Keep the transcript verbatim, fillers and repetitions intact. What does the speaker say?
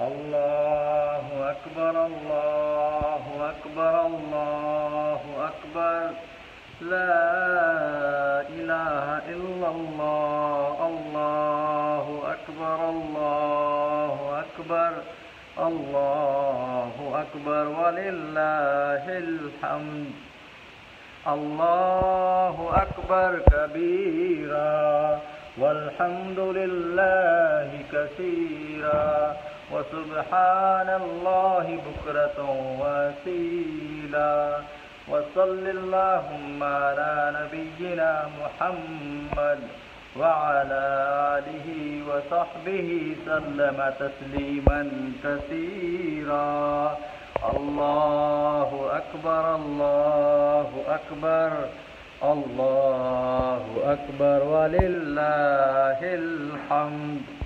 अल्लाहु अकबर अल्लाहु अकबर अल्लाहु अकबर ला इलाहा इल्लल्लाह अल्लाहु अकबर अल्लाहु अकबर अल्लाहु अकबर वलिल्लाहिल हम्द। अल्लाहु अकबर कबीरा वल्हम्दुलिल्लाहि कसीरा व सुब्हानल्लाहि बुक्रतन वसीला व सल्लल्लाहुम्मा अला नबिय्यिना मुहम्मद व अला आलिहि व सहबिहि सल्लम तस्लीमन कसीरा। अल्लाहु अकबर अल्लाहु अकबर अल्लाहु अकबर वलिल्लाहिल हम्द।